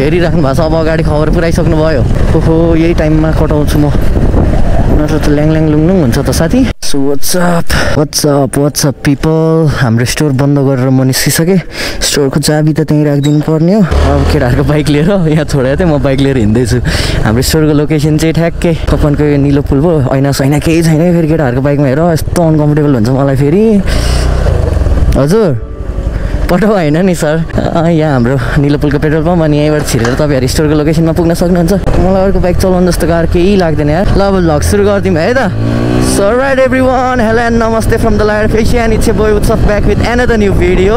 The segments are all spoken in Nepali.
हेरिराख्नु भएको छ। अब अगाडि खबर पुऱ्याइसक्नु भयो। ओहो यही टाइममा कटाउँछु म, नत्र त ल्याङ लुङलुङ हुन्छ त साथी। So what's up people. हाम्रो स्टोर बन्द गरेर म निस्किसकेँ। स्टोरको चाबी त त्यहीँ राखिदिनु पर्ने हो। अब केटाहरूको बाइक लिएर यहाँ छोडेको थिएँ, म बाइक लिएर हिँड्दैछु। हाम्रो स्टोरको लोकेसन चाहिँ ठ्याक्कै कपनको यो निलो पुल भयो। ऐना सैना केही छैन फेरि केटाहरूको बाइकमा हेर, यस्तो अनकम्फर्टेबल हुन्छ मलाई फेरि। हजुर पटो होइन नि सर, यहाँ हाम्रो निलो पुलको पेट्रोल पम्प, अनि यहीँबाट छिरेर तपाईँहरू स्टोरको लोकेसनमा पुग्न सक्नुहुन्छ। मलाई अर्को बाइक चलाउनु जस्तो गाह्रो केही लाग्दैन यार। ल अब भ्लग सुरु गरिदिउँ है त। So alright everyone, hello and namaste from the Light Fish, and it's your boy Utsav back with another new video.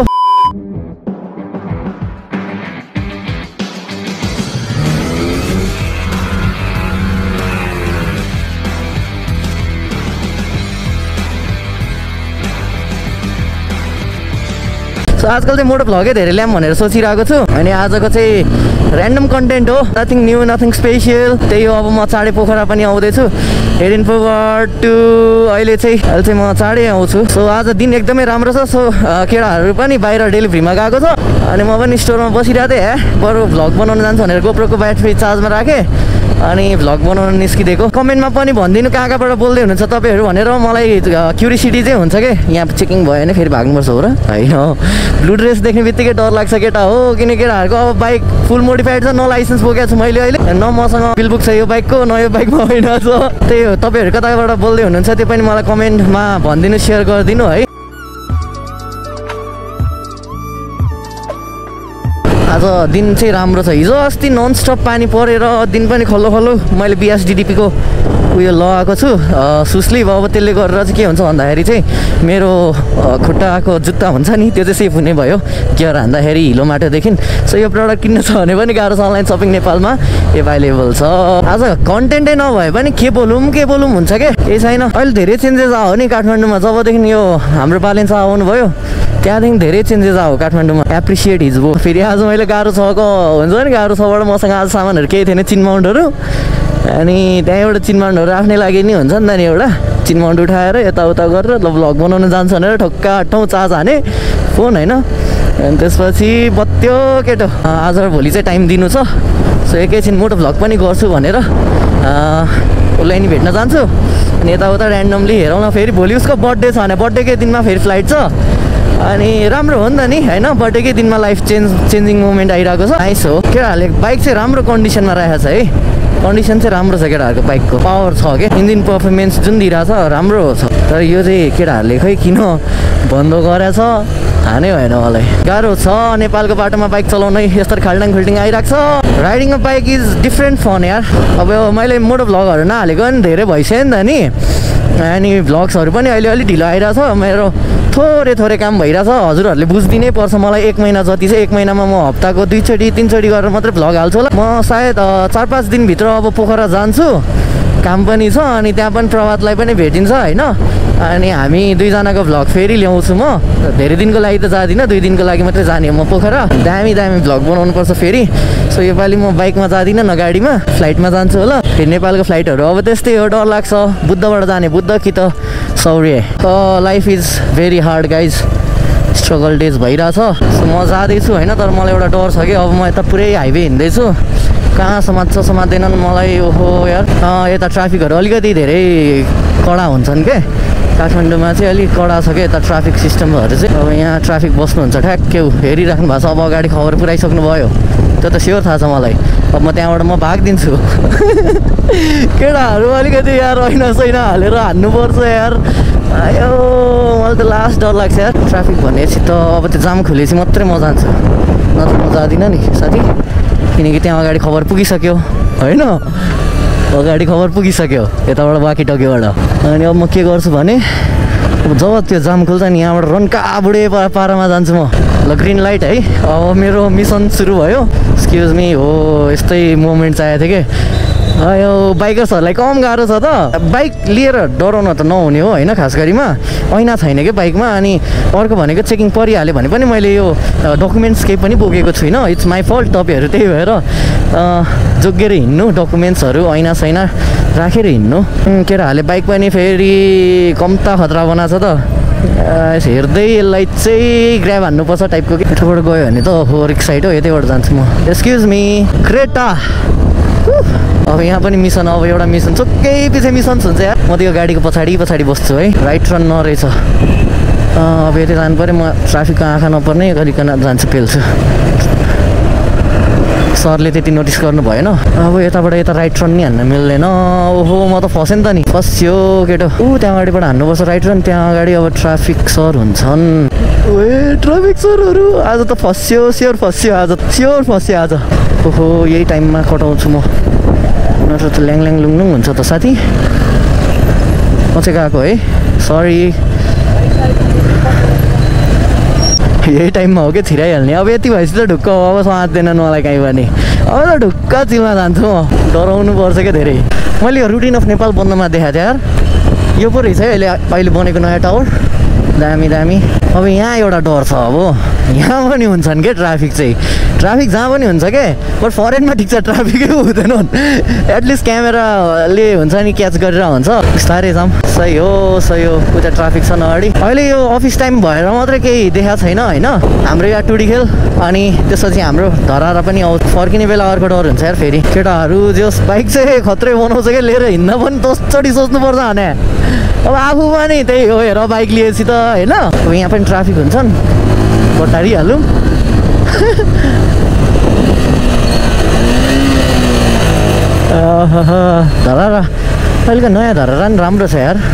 So आजकल चाहिँ मोटो भ्लगै धेरै ल्याम भनेर सोचिरहेको छु, अनि आजको चाहिँ ऱ्यान्डम कन्टेन्ट हो, नथिङ न्यू नथिङ स्पेसियल। त्यही हो, अब म चाँडै पोखरा पनि आउँदैछु, हेडिङ फरवर्ड टु अहिले चाहिँ म चाँडै आउँछु। सो आज दिन एकदमै राम्रो छ। सो केटाहरू पनि बाहिर डेलिभरीमा गएको छ, अनि म पनि स्टोरमा बसिरहेको थिएँ। बरु भ्लग बनाउनु जान्छ भनेर गोप्रोको ब्याट्री चार्जमा राखेँ, अनि भ्लग बनाउनु निस्किदिएको। कमेन्टमा पनि भनिदिनु कहाँ कहाँबाट बोल्दै हुनुहुन्छ तपाईँहरू भनेर, मलाई क्युरियोसिटी चाहिँ हुन्छ कि। यहाँ चेकिङ भयो भने फेरि भाग्नुपर्छ हो र होइन। ब्लू ड्रेस देख्ने बित्तिकै डर लाग्छ केटा हो, किनकि केटाहरूको अब बाइक फुल मोडिफाइड छ, न लाइसेन्स बोकेको छु मैले अहिले, न मसँग बिल बुक छ यो बाइकको, न यो बाइकमा होइन। त्यही हो, तपाईँहरू कताबाट बोल्दै हुनुहुन्छ त्यो पनि मलाई कमेन्टमा भनिदिनु, सेयर गरिदिनु है। आज दिन चाहिँ राम्रो छ। हिजो अस्ति ननस्टप पानी परेर दिन पनि खल्लो मैले बिएसडिडिपीको उयो लगाएको छु सुस्लिभ। अब त्यसले गरेर चाहिँ के हुन्छ भन्दाखेरि चाहिँ मेरो खुट्टाको जुत्ता हुन्छ नि त्यो चाहिँ सेफ हुने भयो गियर हान्दाखेरि हिलो माटोदेखि। सो यो प्रडक्ट किन्न छ भने पनि गाह्रो छ, अनलाइन सपिङ नेपालमा एभाइलेबल छ। आज कन्टेन्टै नभए पनि के बोलौँ हुन्छ के केही छैन। अहिले धेरै चेन्जेस आयो नि काठमाडौँमा, जबदेखि यो हाम्रो बालेन शाह आउनुभयो त्यहाँदेखि धेरै चेन्जेस आयो काठमाडौँमा। एप्रिसिएट हिजो फेरि आज मैले गाह्रो छको हुन्छ नि, गाह्रो छबाट मसँग आज सामानहरू केही थिएन, चिनमाउन्टहरू, अनि त्यहाँबाट चिनमाउन्टहरू आफ्नै लागि नि हुन्छ नि त नि, एउटा चिनमाउन्ट उठाएर यताउता गरेर ल भ्लग बनाउनु जान्छ भनेर ठक्का ठाउँ चार्ज हाने फोन होइन। अनि त्यसपछि बत्यो केटो, आज र भोलि चाहिँ टाइम दिनु छ। सो एकैछिन मोटो भ्लग पनि गर्छु भनेर उसलाई नि भेट्न जान्छु, अनि यताउता ऱ्यान्डमली हेरौँ न। फेरि भोलि उसको बर्थडे छ भने बर्थडेकै दिनमा फेरि फ्लाइट छ, अनि राम्रो हो नि त नि होइन। बर्थडेकै दिनमा लाइफ चेन्जिङ मोमेन्ट आइरहेको छ। नाइस हो, केटाहरूले बाइक चाहिँ राम्रो कन्डिसनमा राखेको छ है, कन्डिसन चाहिँ राम्रो छ केटाहरूको बाइकको, पावर छ क्या, इन्जिन पर्फर्मेन्स जुन दिइरहेछ राम्रो छ। तर यो चाहिँ केटाहरूले खै किन बन्द गरेछ हानै भएन मलाई। गाह्रो छ नेपालको बाटोमा बाइक चलाउनै, यस्तो खाल्टाङ खुल्टिङ आइरहेको छ। Riding a bike is different fun यार। अब मैले मोटो भ्लगहरू नहालेको पनि धेरै भइसक्यो नि त नि, अनि भ्लग्सहरू पनि अहिले अलिक ढिलो आइरहेछ। मेरो थोरै काम भइरहेछ, हजुरहरूले बुझिदिनै पर्छ मलाई। 1 महिना जति चाहिँ 1 महिनामा म हप्ताको 2-3 चोटि गरेर मात्रै भ्लग हाल्छु होला। म सायद 4-5 दिनभित्र अब पोखरा जान्छु, काम पनि छ, अनि त्यहाँ पनि प्रभातलाई पनि भेटिन्छ होइन। अनि हामी दुईजनाको भ्लग फेरि ल्याउँछु म, धेरै दिनको लागि त जाँदिनँ, 2 दिनको लागि मात्रै जाने म पोखरा। दामी भ्लग बनाउनुपर्छ फेरि। सो योपालि म बाइकमा जाँदिनँ न गाडीमा, फ्लाइटमा जान्छु होला। फेरि नेपालको फ्लाइटहरू अब त्यस्तै हो, डर लाग्छ। बुद्धबाट जाने बुद्ध कि त सौर्य। Life is very hard guys, struggle days भइरहेछ। सो म जाँदैछु होइन, तर मलाई एउटा डर छ कि अब म यता पुरै हाइवे हिँड्दैछु, कहाँ समात्दैनन् मलाई। ओहो यार, यता ट्राफिकहरू अलिकति धेरै कडा हुन्छन् के, काठमाडौँमा चाहिँ अलिक कडा छ क्या यता ट्राफिक सिस्टमहरू चाहिँ। अब यहाँ ट्राफिक बस्नुहुन्छ ठ्याक्कै हेरिराख्नु भएको छ। अब अगाडि खबर पुऱ्याइसक्नु भयो, त्यो त स्योर थाहा छ मलाई। अब म त्यहाँबाट म भागिदिन्छु। केटाहरू अलिकति यार ऐना सैना हालेर हान्नुपर्छ यार। आयो मलाई त लास्ट डर लाग्छ यार ट्राफिक भनेपछि त। अब त्यो जाम खुलेपछि मात्रै म जान्छु, नत्र म जाँदिनँ नि साथी, किनकि त्यहाँ अगाडि खबर पुगिसक्यो होइन, अगाडि खबर पुगिसक्यो यताबाट बाँकी टक्योबाट। अनि अब म के गर्छु भने जब त्यो जाम खुल्छ नि यहाँबाट रन्का बुढे पारामा जान्छु म। ल ग्रिन लाइट है, अब मेरो मिसन सुरु भयो। एक्सक्युज मी, हो यस्तै मोमेन्ट चाहिएको थियो कि। यो बाइकर्सहरूलाई कम गाह्रो छ त, बाइक लिएर डराउन त नहुने हो होइन, खास गरेमा ऐना छैन क्या बाइकमा। अनि अर्को भनेको चेकिङ परिहाल्यो भने पनि मैले यो डकुमेन्ट्स केही पनि बोकेको छुइनँ, इट्स माई फल्ट। तपाईँहरू त्यही भएर जोगिएर हिँड्नु, डकुमेन्ट्सहरू ऐना सैना राखेर हिँड्नु। केटाहरूले बाइक पनि फेरि कम्ता खतरा बनाएको छ त, हेर्दै यसलाई चाहिँ ग्र्याब हान्नुपर्छ टाइपको कि यताबाट गयो भने त हो रिक्साइड हो यतैबाट जान्छु म एक्सक्युज मी क्रेटा अब यहाँ पनि मिसन अब एउटा मिसन चुक्कै पछि मिसन हुन्छ यार म त्यो गाडीको पछाडि बस्छु है राइट टर्न नरहेछ अब यतै जानु पऱ्यो म ट्राफिकको आँखा नपर्ने गरिकन जान्छु पेल्छु सरले त्यति नोटिस गर्नु भएन अब यताबाट यता राइट टर्न नि हान्न मिल्दैन ओहो म त फसेँ नि त नि फस्यो केटो त्यहाँ अगाडिबाट हान्नुपर्छ राइट टर्न त्यहाँ अगाडि अब ट्राफिक सर हुन्छन् ए ट्राफिक सरहरू आज त फस्यो स्योर फस्यो आज ओहो यही टाइममा कटाउँछु म नत्र त ल्याङ लुङलुङ हुन्छ त साथी म चाहिँ गएको है सरी यही टाइममा हो कि छिराइहाल्ने अब यति भएपछि त ढुक्क अब समात्दैनन् मलाई कहीँ पनि अब त ढुक्क चिलमा जान्छु म डराउनु पर्छ क्या धेरै मैले यो रुटिन अफ नेपाल बन्नमा देखाएको थिएँ यार यो पो रहेछ है अहिले बनेको नयाँ टावर दामी अब यहाँ एउटा डर छ अब यहाँ पनि हुन्छन् क्या ट्राफिक जहाँ पनि हुन्छ क्या बट फरेनमा ठिक छ ट्राफिकै हुँदैन एटलिस्ट क्यामेराले हुन्छ नि क्याच गरेर हुन्छ बिस्तारै जाऊँ सही हो उता ट्राफिक छ अगाडि अहिले यो अफिस टाइम भएर मात्रै केही देखाएको छैन होइन हाम्रो यहाँ टुडी खेल अनि त्यसपछि हाम्रो धरारा पनि फर्किने बेला अर्को डर हुन्छ यार फेरि केटाहरू जस बाइक चाहिँ खत्रै बनाउँछ क्या लिएर हिँड्न पनि तसचोटि सोच्नुपर्छ भने अब आफू पनि त्यही हो हेर बाइक लिएपछि त होइन अब यहाँ पनि ट्राफिक हुन्छन् बटारिहालौँ धरारा अहिलेको नयाँ धरारा नि राम्रो छ यार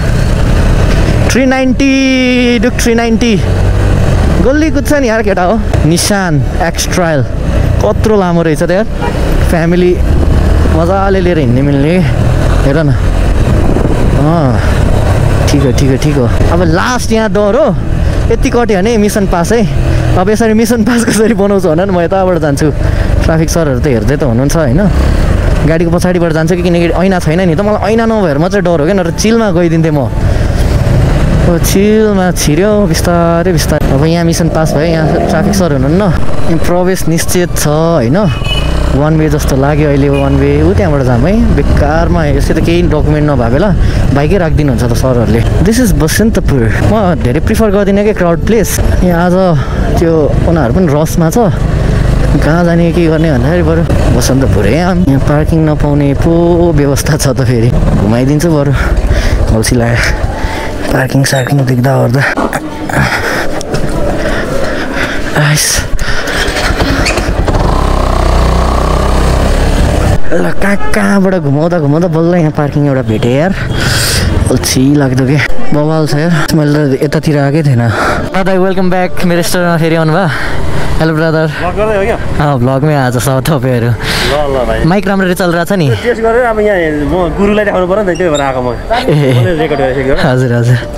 390 डुक 390 गल्ली कुद्छ नि यार केटा हो निसान एक्स ट्रायल कत्रो लामो रहेछ त यार फ्यामिली मजाले लिएर हिँड्ने मिल्ने हेर न ठिक हो अब लास्ट यहाँ डर हो यति कट्यो भने मिसन पास है अब यसरी मिसन पास कसरी बनाउँछु भने म यताबाट जान्छु ट्राफिक सरहरू त हेर्दै त हुनुहुन्छ होइन गाडीको पछाडिबाट जान्छु कि किनकि ऐना छैन नि त मलाई ऐना नभएर मात्रै डर हो क्या नत्र चिलमा गइदिन्थेँ म चिलमा छिर्यो बिस्तारै अब यहाँ मिसन पास भयो यहाँ ट्राफिक सर हुनुहुन्न प्रवेश निश्चित छ होइन वान वे जस्तो लाग्यो अहिले वान वे त्यहाँबाट जाऊँ है बेकारमा यसै त केही डकुमेन्ट नभए बेला बाइकै राखिदिनुहुन्छ त सरहरूले दिस इज बसन्तपुर म धेरै प्रिफर गर्दिनँ कि क्राउड प्लेस यहाँ आज त्यो उनीहरू पनि रसमा छ कहाँ जाने के गर्ने भन्दाखेरि बरु बसन्तपुर यहाँ पार्किङ नपाउने पो व्यवस्था छ त फेरि घुमाइदिन्छु बरु अल्छी लाग्यो पार्किङ देख्दा ओर्दा ल कहाँबाट घुमाउँदा बल्ल यहाँ पार्किङ एउटा भेटेँ यार अल्छी लाग्दो के बवाल छ यार मैले त यतातिर आएकै थिएन दादा वेलकम ब्याक मेरो रेस्टुरेन्टमा फेरि आउनु भयो हेलो ब्रदर भ्लगमै आज छ तपाईँहरू माइक राम्ररी चलिरहेको छ नि हजुर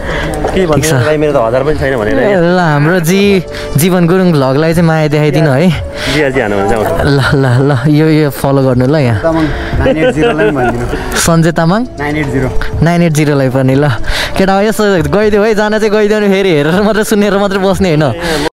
ल हाम्रो जीवन गुरुङ भ्लगलाई चाहिँ माया देखाइदिनु है ल यो फलो गर्नु ल यहाँ सञ्जय तामाङ 980 लाई पनि ल केटा यसो गइदियो है जान चाहिँ गइदियो नि फेरि हेरेर मात्रै सुनेर मात्रै बस्ने होइन